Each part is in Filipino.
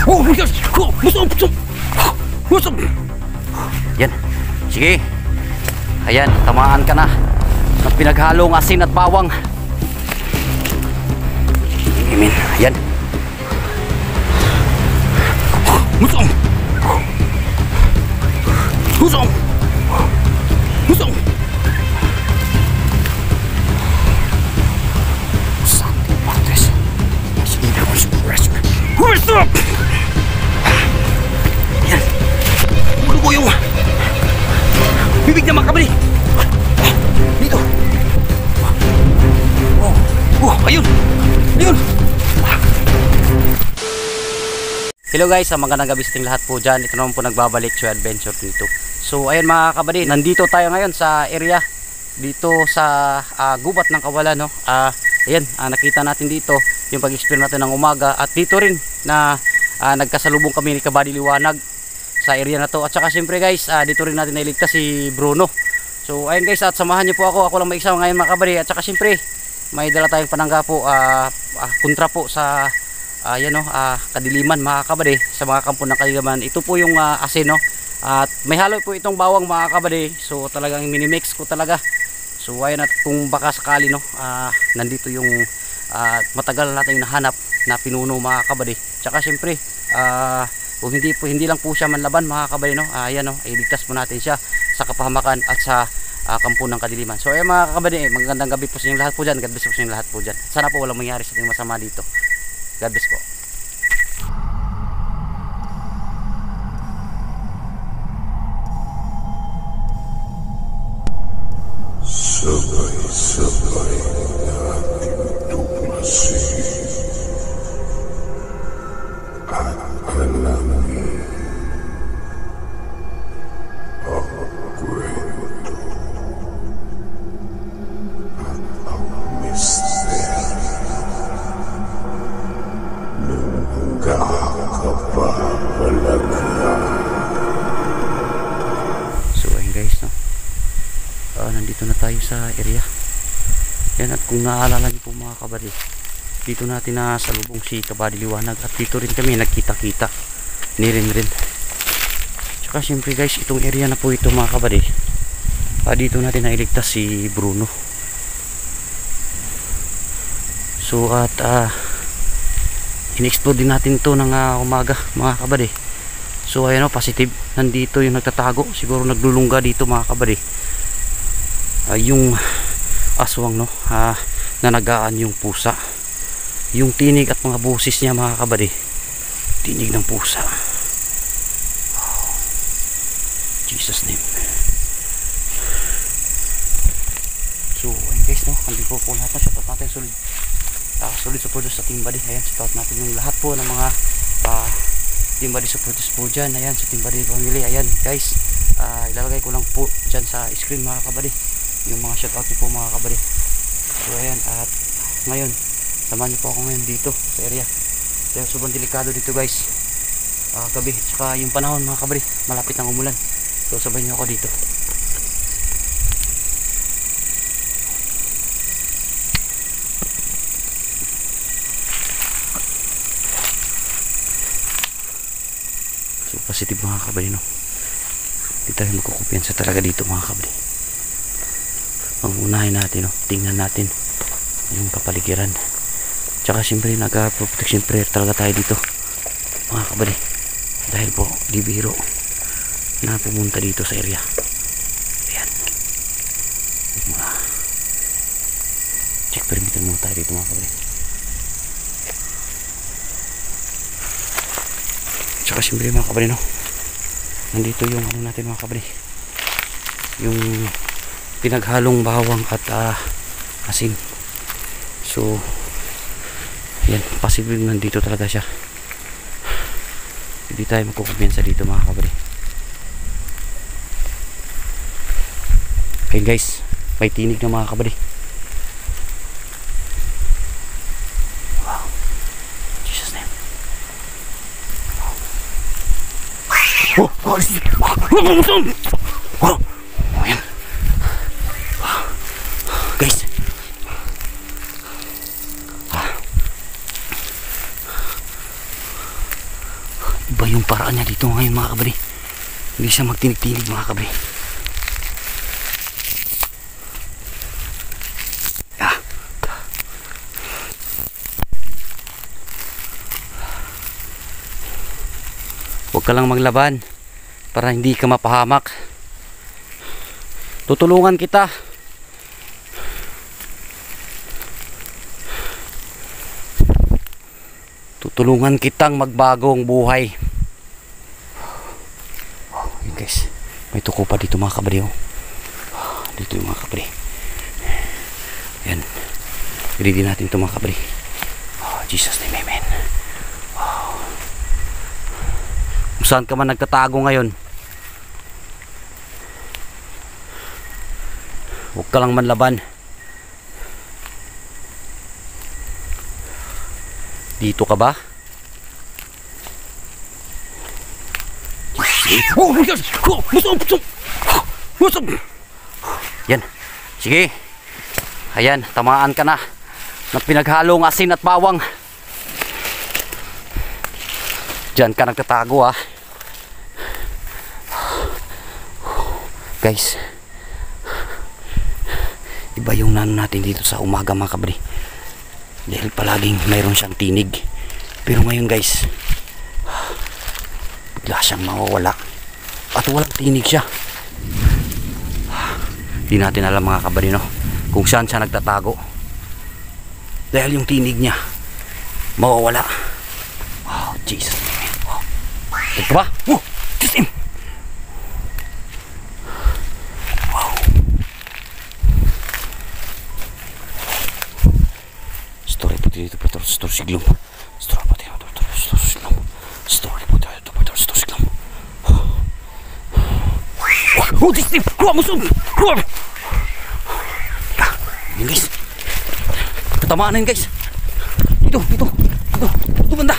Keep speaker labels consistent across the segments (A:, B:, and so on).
A: Oh my gosh! Busog! Yan. Sige. Ayan, tamaan ka na ng pinaghalong asin at bawang. Amen. Ayan. Busog! Busog! Busog! Something about this. That was rest. Rest up! Yan. Ulo ko yung bibig na makabali. Dito. Ayun. Ayun. Hello guys, magandang gabi sa ating lahat po dyan. Ito naman po nagbabalik sa adventure dito. So ayun mga kabady, nandito tayo ngayon sa area dito sa gubat ng Kawalan, no? Ayan, nakita natin dito yung pag-explore natin ng umaga. At dito rin na nagkasalubong kami ni Kabady Liwanag sa area na to. At saka siyempre guys, dito rin natin nailigtas si Bruno. So ayun guys, at samahan niyo po ako lang mag-isa ngayon mga kabady. At saka siyempre may dala tayong panangga po, kontra po sa ayan, no, kadiliman mga kabady, sa mga kampo ng kadiliman. Ito po yung asin, no? At may halo po itong bawang mga kabady. So talagang minimix ko talaga. So ayun, at kung baka sakali, no, nandito yung matagal natin nahanap na pinuno mga kabady. Tsaka siyempre kung hindi lang po siya manlaban mga kabady, no, ayan, no, iligtas po natin siya sa kapahamakan at sa kampo ng kadiliman. So ayun mga kabady, magandang gabi po sa inyong lahat po dyan. God bless po sa inyong lahat po dyan. Sana po walang mangyari sa ating masama dito. God bless po.
B: Sabay-sabay natin tuklasin at alamin ang kwento at ang misteryo ng kakapapalagyan.
A: So ayun guys, no, nandito na tayo sa area. Yan, at kung naalala niyo po mga kabady, dito natin na salubong si Kabady Liwanag. At dito rin kami nagkita-kita ni rin. Tsaka siyempre guys, itong area na po ito mga kabady, dito natin nailigtas si Bruno. So at in-explore din natin ito ng umaga mga kabady. So ayan, o, positive, nandito yung nagtatago, siguro naglulungga dito mga kabady. Yung aswang, no, nanagaan yung pusa. Yung tinig at mga busis niya mga kabady, tinig ng pusa. Oh, Jesus name. So ayun guys, no, andito po lahat na. Shoutout natin solid supporters sa Team Buddy. Ayan, shoutout natin yung lahat po ng mga Team Buddy supporters po dyan. Ayan, sa Team Buddy family. Ayan guys, ilalagay ko lang po dyan sa screen mga kabady yung mga shoutout niyo po mga kabady. So ayan, at ngayon samahan niyo po ako ngayon dito sa area. Dahil sobrang delikado dito guys, gabi, tsaka yung panahon mga kabady, malapit ng umulan. So sabay niyo ako dito. So positive mga kabady, no, hindi tayo magkukumpiyansa talaga dito mga kabady. Ang unahin natin, no, tingnan natin yung kapaligiran. Tsaka siyempre nag-protection prayer talaga tayo dito mga kabady, dahil po di biro na pumunta dito sa area. Ayan, check perimeter muna tayo dito mga kabady. Tsaka siyempre mga kabady, no, nandito yung ano natin mga kabady, yung pinaghalong bawang at asin. So yan, possible nandito talaga siya. Hindi tayo magkukumpiyansa dito mga kabady. Okay guys, may tinig na mga kabady. Wow, Jesus name. Wow. Guys, Iba yung paraan niya dito ngayon mga kabady. Hindi siya magtinig-tinig mga kabady. Huwag ka lang maglaban para hindi ka mapahamak. Tutulungan kita. Tutulungan kitang magbagong buhay. Yun guys, may tuko pa dito mga kabady. Dito yung mga kabady. Yan. I-ready natin ito mga kabady. Jesus name, amen. Kung saan ka man nagtatago ngayon, huwag ka lang manlaban. Dito ka ba? Yan. Sige. Ayan, tamaan ka na ng pinaghalong asin at bawang. Diyan ka nagtatago ah. Guys, iba yung nano natin dito sa umaga mga kabady. Dahil palaging mayroon siyang tinig. Pero ngayon guys, bigla siyang mawawala. At walang tinig siya. Hindi natin alam mga kabady, no, kung saan siya nagtatago. Dahil yung tinig niya mawawala. Wow, Jesus. Ito ba? Jesus name. Wow. Story po dito po ito. Story siglom. Story po dito po ito. Story siglom. Story po dito po ito. Story siglom. Oh, Jesus name. Kuha mo sun. Kuha. Yan guys. Katamaan na yun guys. Dito. Dito banda.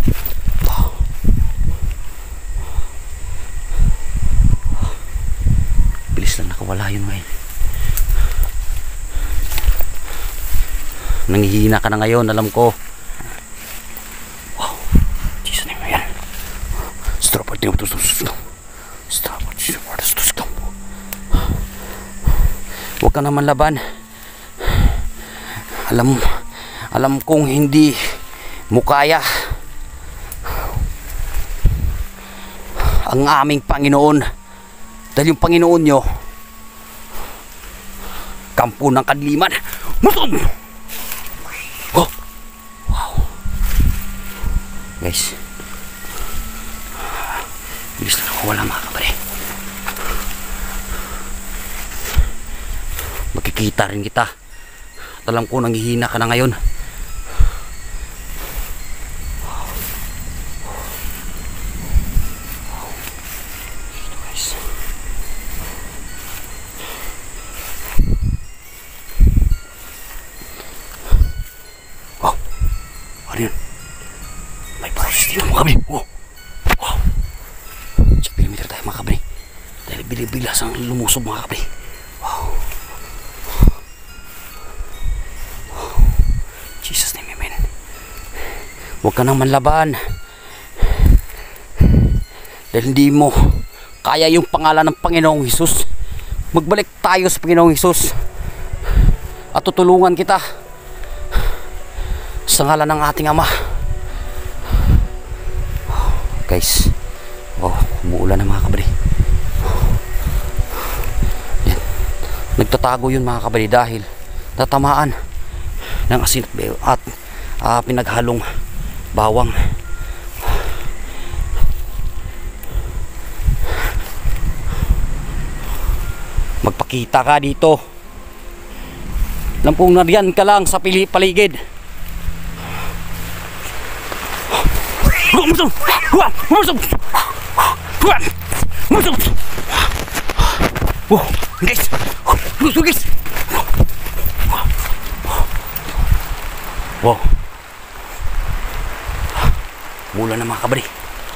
A: Nakawala yun ngayon. Nanghihina ka na ngayon, alam ko. Wow, Jesus name, ayan. Stop at yung tustos. Stop at yung tustos. Huwag ka naman laban. Alam kong hindi mo kaya. Ang aming Panginoon, dahil yung Panginoon nyo kampo ng kadiliman. Muson! Oh! Wow! Guys, bilis na nakawala mga kabady. Magkikita rin kita. At alam ko nanghihina ka na ngayon. Ano yun? May process dito mga kabady. Wow! Wow! Sa perimeter tayo mga kabady. Dahil bilis ang lumusob mga kabady. Wow! Jesus name, amen. Huwag ka nang manlaban. Dahil hindi mo kaya yung pangalan ng Panginoong Hesus. Magbalik tayo sa Panginoong Hesus at tutulungan kita sa ngalan ng ating Ama. Guys, wow, umuulan na mga kabady. Yan. Nagtatago yun mga kabady dahil tatamaan ng asin at pinaghalong bawang. Magpakita ka dito. Lampung nariyan ka lang sa paligid. Wow, guys. Guys. Wow. Mula na mga kabady.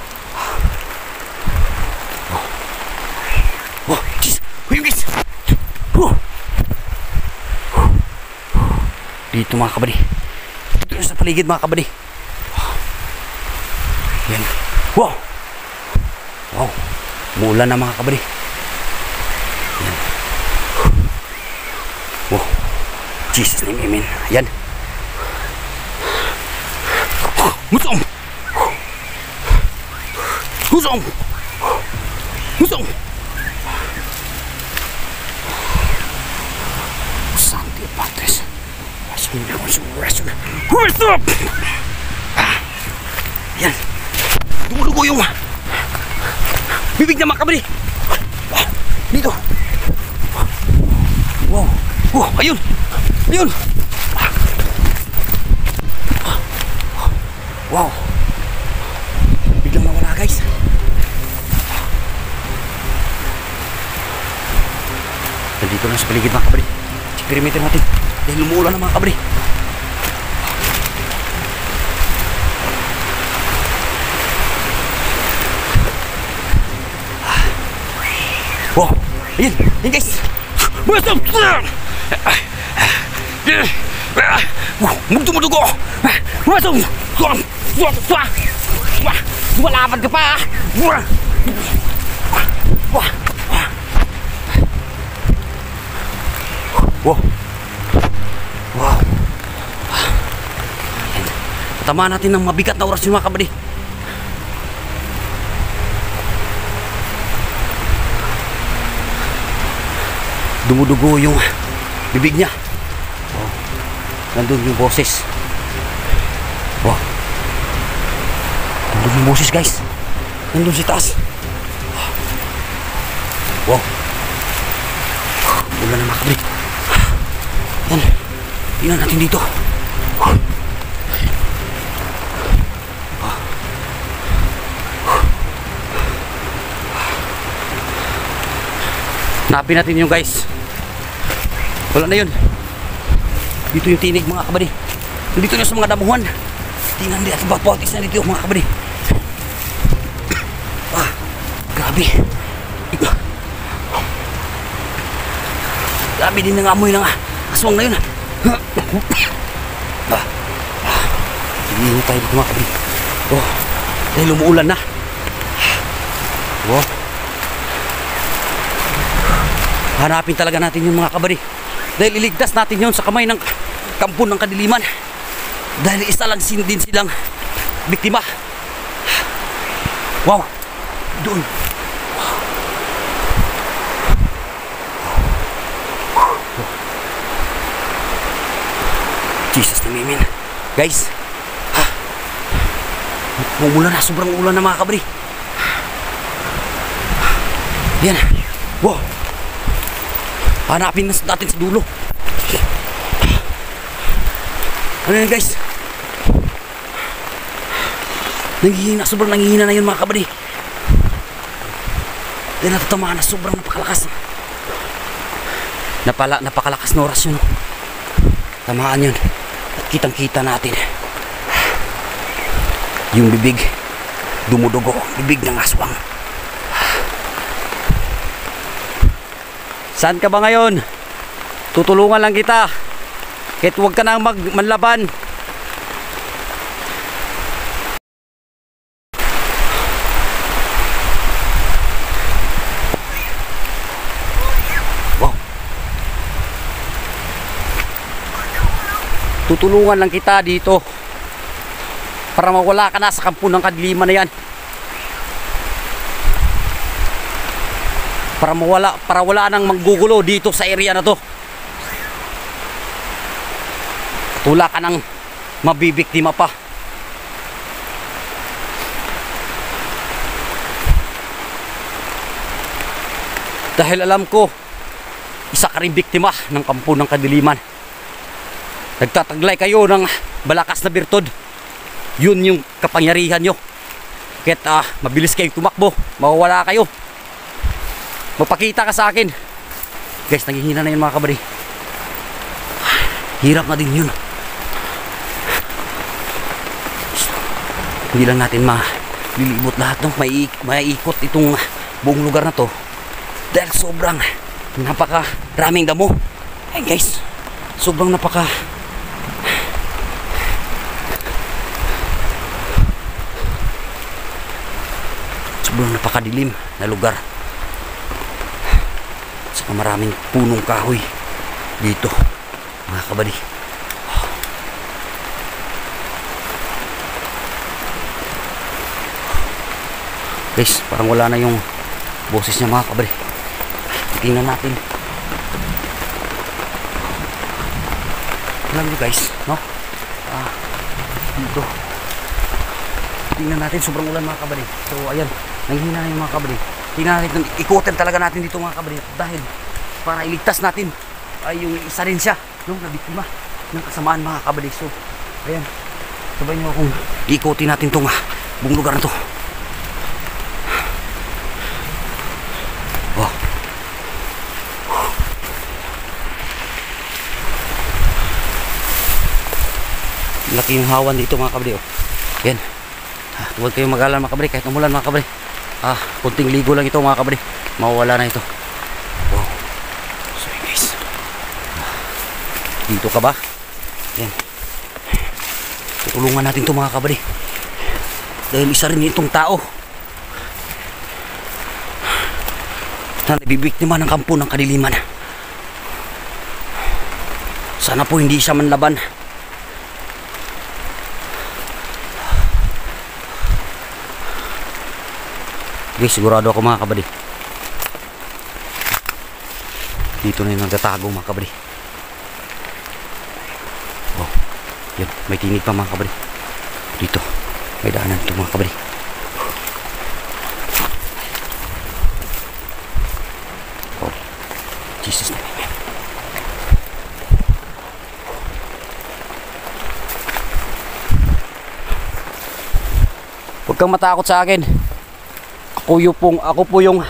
A: Wow, guys. Guys. Dito mga kabady. Dito sa paligid mga kabady. Yan. Wow. Wow, umuulan na mga kabady. Yan. Wow, Jesus name, amen. Yan. Musong! Musong! Musong! Santi Patres. Rise up! Yan. Dumudugo yung bibig na mga kabady. Dito. Wow. Oh, ayun. Ayun. Wow. Biglang nawala guys. Nandito na sa paligid mga kabady. Experimentin natin. Dahil lumuulan na mga kabady. Wow. Ayun. Ayun guys. Masam. Mugdugo. Masam. Lumalaban ka pa. Wow. Wow. Tama natin ng mabigat na oras yung mga kabady. Dumudugo yung bibig niya. Wow. Nandun yung boses. Wow. Nandun yung boses guys. Nandun si taas. Wow. Ulan na mga kabady. Yan. Tingnan natin dito. Hanapin natin yung guys. Wala na yun. Dito yung tinig mga kabady. Dito na sa mga damuhan. Tingnan din at bapotis na dito mga kabady. Grabe. Grabe din ng amoy ng aswang na yun. Hindi tayo dito mga kabady. Oh, dahil umuulan na. Wow. Hanapin talaga natin yung mga kabady. Dahil iligtas natin yun sa kamay ng kampo ng kadiliman. Dahil isa lang din silang biktima. Wow. Doon. Jesus na mimin. Guys. Umulan na. Sobrang ulan na mga kabady. Yan. Wow. Hanapin natin sa dulo. Ano yan guys? Nanghihina, sobrang nanghihina na yun mga kabady. Dahil natatamaan na sobrang napakalakas. Napakalakas na oras yun. Tamaan yun. At kitang kita natin yung bibig. Dumudugo. Bibig ng aswang. Saan ka ba ngayon? Tutulungan lang kita. Kahit huwag ka nang manlaban. Wow. Tutulungan lang kita dito. Para mawala ka na sa kampo ng kadiliman na yan. Para wala nang manggugulo dito sa area na to. Tula ka nang mabibiktima pa. Dahil alam ko, isa ka rin biktima ng kampo ng kadiliman. Nagtataglay kayo ng balakas na birtod. Yun yung kapangyarihan nyo. Kahit mabilis kayong tumakbo, mawawala kayo. Magpakita ka sa akin. Guys, naghihina na yun mga kabady. Hirap na din yun. Hindi lang natin malilibot lahat, no? Maiikot itong buong lugar na to. Dahil sobrang napakaraming damo. Ay guys, sobrang sobrang napakadilim na lugar. Saka maraming punong kahoy dito mga kabady. Guys, parang wala na yung boses niya mga kabady. Tingnan natin. Alam nyo guys, no? Dito. Tingnan natin, sobrang ulan mga kabady. So ayan, nanghina na yung mga kabady. Tingnan natin, ikutin talaga natin dito mga kabady. Dahil para iligtas natin ay yung isa rin siya, no? Na biktima ng kasamaan mga kabady. So ayan, sabay nyo akong ikutin natin itong buong lugar na to. Wow. Laki yung hawan dito mga kabady. Yan. Huwag kayong mag-alala mga kabady, kahit umulan mga kabady. Kunting ligo lang ito mga kabady, mawawala na ito. Wow. Sorry guys. Dito ka ba? Yan. Tutulungan natin ito mga kabady. Dahil isa rin itong tao na nabibiktima ng kampo ng kadiliman. Sana po hindi siya manlaban. Okay, sigurado ako mga kabady. Dito na yung nagtatago mga kabady. Oh, yun, may tinig pa mga kabady. Dito, may daanan ito mga kabady. Oh, Jesus na. Huwag kang matakot sa akin. Ako po yung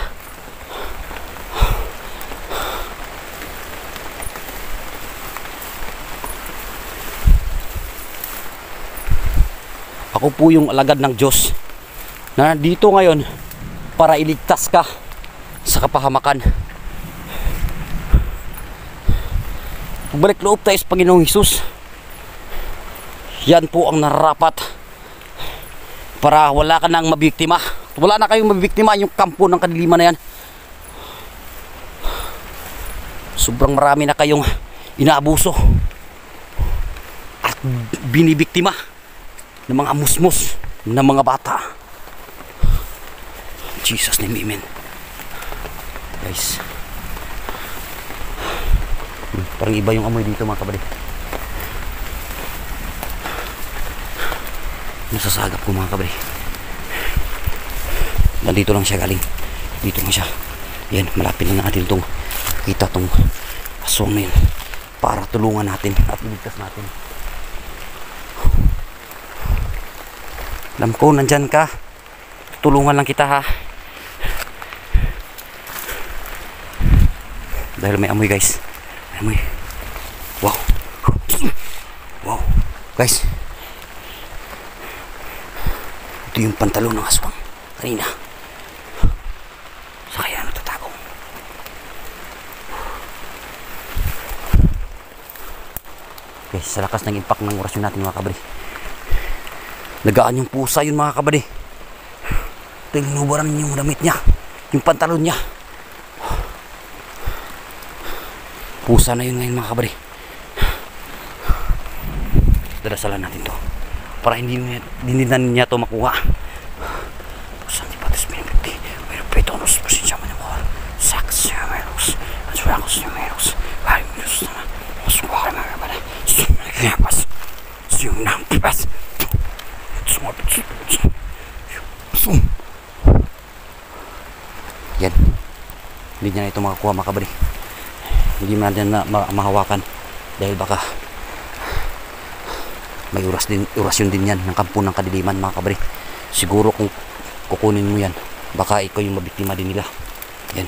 A: alagad ng Diyos na dito ngayon para iligtas ka sa kapahamakan. Pagbalik loob tayo sa Panginoong Hesus. Yan po ang nararapat para wala ka nang mabiktima. Wala na kayong mabiktima yung kampo ng kadiliman na yan. Sobrang marami na kayong inaabuso at binibiktima ng mga musmos ng mga bata. Jesus name, amen. Guys, parang iba yung amoy dito mga kabady. Nasasagap ko mga kabady. Nandito lang siya galing. Dito lang siya. Yan, malapit na natin itong kita itong aswang na yun para tulungan natin at iligtas natin. Alam ko, nandyan ka. Tulungan lang kita ha. Dahil may amoy guys. May amoy. Wow. Wow. Guys. Ito yung pantalon ng aswang. Kanina. Kaya natatago. Okay, sa lakas ng impact ng orasyon natin mga kabady, nagaan yung pusa yun mga kabady. Tinubaran yung damit niya, yung pantalon niya. Pusa na yun ngayon mga kabady. Dadasalan natin to para hindi na niya to makuha. Yan, hindi niya na ito makakuha mga kabady. Hindi man din na mahawakan dahil baka may orasyon din yan ng kampo ng kadiliman mga kabady. Siguro kung kukunin mo yan, baka ikaw yung mabiktima din nila. Yan.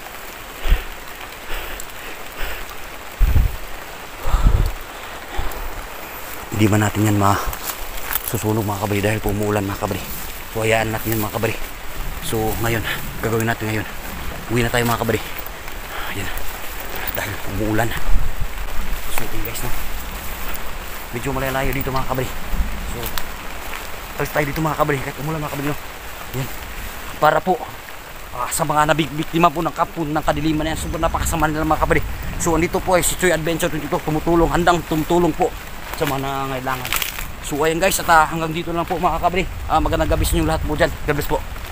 A: Hindi man natin yan masusunog mga kabady dahil pumuulan mga kabady. So hayaan natin yan mga kabady. So ngayon, gagawin natin ngayon, uwi na tayo mga kabady. Ayan, dahil umuulan. So okay guys, no? Medyo malalayo dito mga kabady. So alis tayo dito mga kabady kahit umulan mga kabady, no? Ayan, para po sa mga nabiktima po ng kapun ng kadiliman na yan. Sobrang napakasama nila mga kabady. So andito po ay si Choy Adventure 22 tumutulong, handang tumutulong po sa mga nangangailangan. So ayan guys, at hanggang dito lang po mga kabady. Magandang gabi sa inyo lahat po dyan. God bless po.